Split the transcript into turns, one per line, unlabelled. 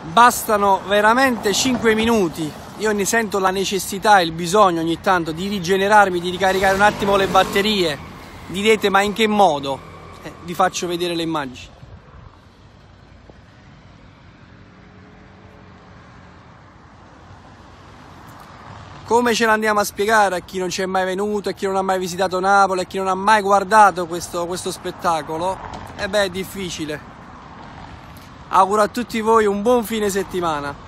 Bastano veramente 5 minuti. Io ne sento la necessità e il bisogno ogni tanto di rigenerarmi, di ricaricare un attimo le batterie. Direte, ma in che modo? Vi faccio vedere le immagini. Come ce l'andiamo a spiegare a chi non ci è mai venuto, a chi non ha mai visitato Napoli, a chi non ha mai guardato questo spettacolo? È difficile. Auguro a tutti voi un buon fine settimana.